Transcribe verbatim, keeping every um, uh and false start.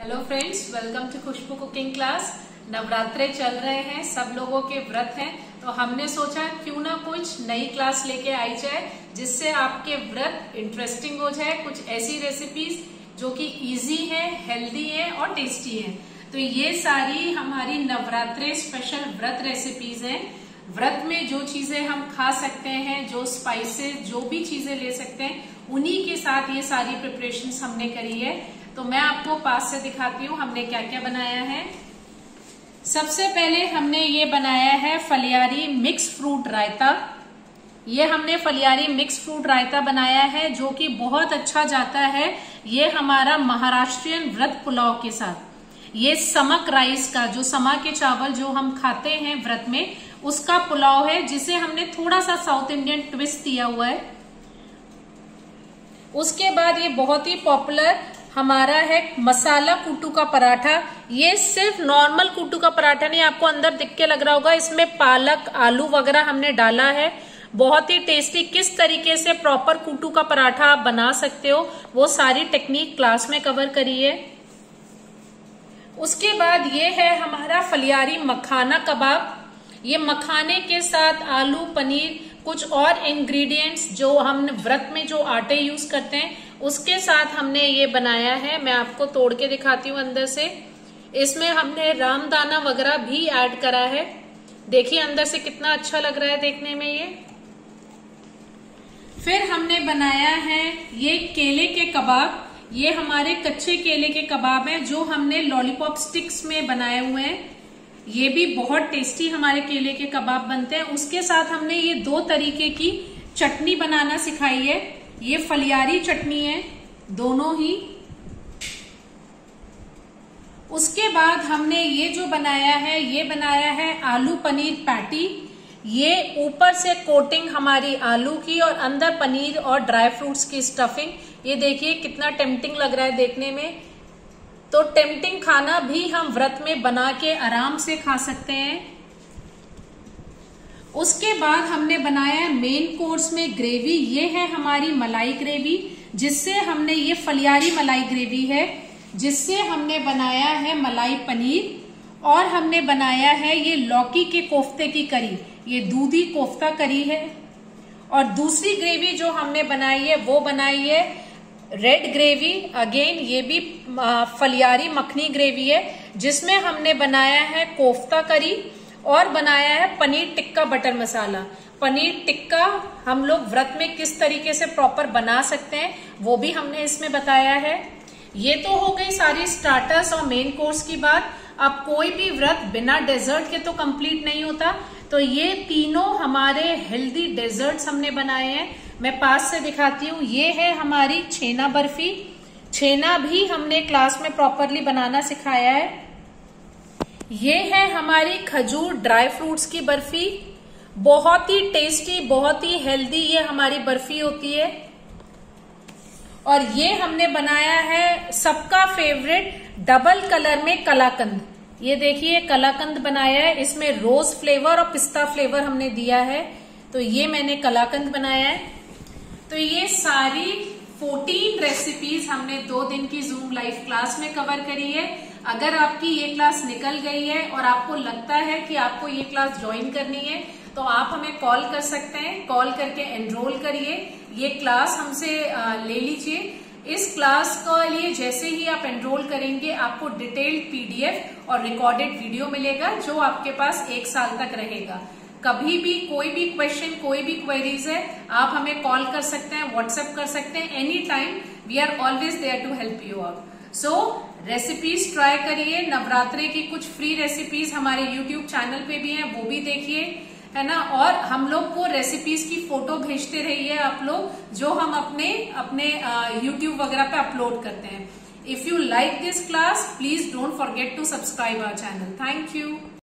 Hello friends, welcome to Khushboo cooking class. Navratre चल रहे हैं, सब लोगों के व्रत हैं, तो हमने सोचा क्यों ना कुछ नई क्लास लेके आई जाए जिससे आपके व्रत इंटरेस्टिंग हो जाए। कुछ ऐसी रेसिपीज जो कि इजी है, हेल्दी है और टेस्टी है। तो ये सारी हमारी नवरात्रे स्पेशल व्रत रेसिपीज हैं। व्रत में जो चीजें हम खा सकते हैं, जो स्पाइसेस, जो भी चीजें ले सकते हैं, उन्हीं के साथ ये सारी प्रिपरेशंस हमने करी है। तो मैं आपको पास से दिखाती हूँ हमने क्या क्या बनाया है। सबसे पहले हमने ये बनाया है फलियारी मिक्स फ्रूट रायता। ये हमने फलियारी मिक्स फ्रूट रायता बनाया है जो कि बहुत अच्छा जाता है। ये हमारा महाराष्ट्रियन व्रत पुलाव के साथ, ये समक राइस का, जो समा के चावल जो हम खाते हैं व्रत में, उसका पुलाव है जिसे हमने थोड़ा सा साउथ इंडियन ट्विस्ट दिया हुआ है। उसके बाद ये बहुत ही पॉपुलर हमारा है मसाला कुट्टू का पराठा। ये सिर्फ नॉर्मल कुट्टू का पराठा नहीं, आपको अंदर दिख के लग रहा होगा इसमें पालक, आलू वगैरह हमने डाला है। बहुत ही टेस्टी। किस तरीके से प्रॉपर कुट्टू का पराठा आप बना सकते हो, वो सारी टेक्निक क्लास में कवर करी है। उसके बाद ये है हमारा फलियारी मखाना कबाब। ये मखाने के साथ आलू, पनीर, कुछ और इंग्रेडिएंट्स जो हम व्रत में जो आटे यूज करते हैं उसके साथ हमने ये बनाया है। मैं आपको तोड़ के दिखाती हूँ अंदर से। इसमें हमने रामदाना वगैरह भी ऐड करा है। देखिए अंदर से कितना अच्छा लग रहा है देखने में ये। फिर हमने बनाया है ये केले के कबाब। ये हमारे कच्चे केले के कबाब हैं जो हमने लॉलीपॉप स्टिक्स में बनाए हुए हैं। ये भी बहुत टेस्टी हमारे केले के कबाब बनते हैं। उसके साथ हमने ये दो तरीके की चटनी बनाना सिखाई है। ये फलियारी चटनी है दोनों ही। उसके बाद हमने ये जो बनाया है, ये बनाया है आलू पनीर पैटी। ये ऊपर से कोटिंग हमारी आलू की और अंदर पनीर और ड्राई फ्रूट्स की स्टफिंग। ये देखिए कितना टेम्पटिंग लग रहा है देखने में। तो टेम्पटिंग खाना भी हम व्रत में बना के आराम से खा सकते हैं। उसके बाद हमने बनाया है मेन कोर्स में ग्रेवी। ये है हमारी मलाई ग्रेवी, जिससे हमने, ये फलियारी मलाई ग्रेवी है जिससे हमने बनाया है मलाई पनीर। और हमने बनाया है ये लौकी के कोफ्ते की करी, ये दूधी कोफ्ता करी है। और दूसरी ग्रेवी जो हमने बनाई है वो बनाई है रेड ग्रेवी। अगेन ये भी फलियारी मखनी ग्रेवी है जिसमें हमने बनाया है कोफ्ता करी और बनाया है पनीर टिक्का बटर मसाला। पनीर टिक्का हम लोग व्रत में किस तरीके से प्रॉपर बना सकते हैं वो भी हमने इसमें बताया है। ये तो हो गई सारी स्टार्टर्स और मेन कोर्स की बात। अब कोई भी व्रत बिना डेजर्ट के तो कंप्लीट नहीं होता, तो ये तीनों हमारे हेल्दी डेजर्ट्स हमने बनाए हैं। मैं पास से दिखाती हूँ। ये है हमारी छेना बर्फी। छेना भी हमने क्लास में प्रॉपरली बनाना सिखाया है। ये है हमारी खजूर ड्राई फ्रूट्स की बर्फी। बहुत ही टेस्टी, बहुत ही हेल्दी ये हमारी बर्फी होती है। और ये हमने बनाया है सबका फेवरेट डबल कलर में कलाकंद। ये देखिए कलाकंद बनाया है, इसमें रोज फ्लेवर और पिस्ता फ्लेवर हमने दिया है। तो ये मैंने कलाकंद बनाया है। तो ये सारी चौदह रेसिपीज हमने दो दिन की जूम लाइव क्लास में कवर करी है। अगर आपकी ये क्लास निकल गई है और आपको लगता है कि आपको ये क्लास ज्वाइन करनी है तो आप हमें कॉल कर सकते हैं। कॉल करके एनरोल करिए, ये क्लास हमसे ले लीजिए। इस क्लास के लिए जैसे ही आप एनरोल करेंगे आपको डिटेल्ड पीडीएफ और रिकॉर्डेड वीडियो मिलेगा जो आपके पास एक साल तक रहेगा। कभी भी कोई भी क्वेश्चन, कोई भी क्वेरीज है, आप हमें कॉल कर सकते हैं, व्हाट्सएप कर सकते हैं, any time. We are always there to help you out. So recipes try करिए। नवरात्रे की कुछ फ्री रेसिपीज हमारे यूट्यूब चैनल पे भी हैं, वो भी देखिए, है ना। और हम लोग को रेसिपीज की फोटो भेजते रहिए आप लोग, जो हम अपने अपने यूट्यूब वगैरह पे अपलोड करते हैं। If you like this class, please don't forget to subscribe our channel. Thank you.